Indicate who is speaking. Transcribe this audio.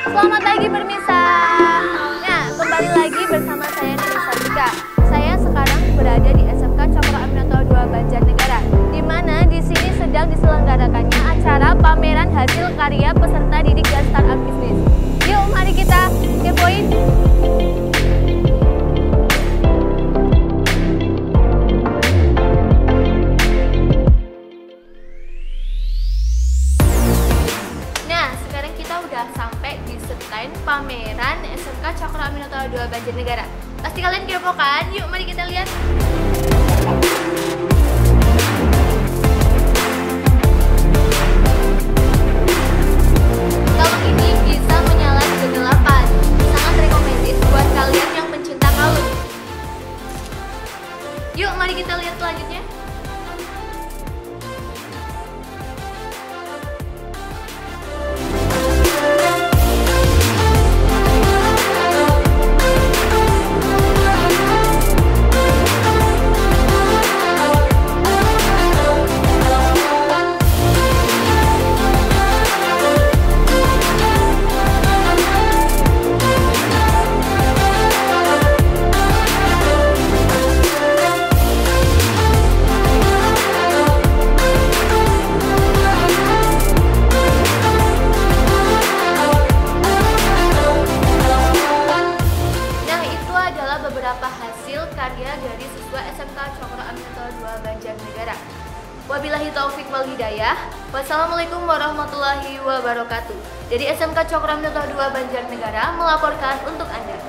Speaker 1: Selamat pagi Permisa. Nah, kembali lagi bersama saya Nini Sartika. Saya sekarang berada di SMK Cokro Aminoto II Banjarnegara, di mana di sini sedang diselenggarakannya acara pameran hasil karya peserta didik dan startup bisnis. Yuk, mari kita kepoin. Udah sampai di stand pameran SMK Cokro Aminoto II Banjarnegara. Pasti kalian kepo kan? Yuk mari kita lihat. Kalung ini bisa menyala kegelapan. Sangat recommended buat kalian yang pencinta kalung. Yuk mari kita lihat selanjutnya. Beberapa hasil karya dari siswa SMK Cokro Aminoto II Banjarnegara. Wabillahi taufik wal hidayah. Wassalamualaikum warahmatullahi wabarakatuh. Dari SMK Cokro Aminoto II Banjarnegara melaporkan untuk Anda.